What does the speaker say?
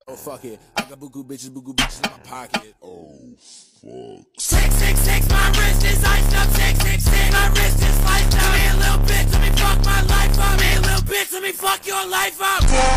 Oh fuck it, I got buku bitches in my pocket. Oh fuck. 666, my wrist is iced up. 666, my wrist is sliced up. Give me a little bit, let me fuck my life up. Give me a little bit, let me fuck your life up.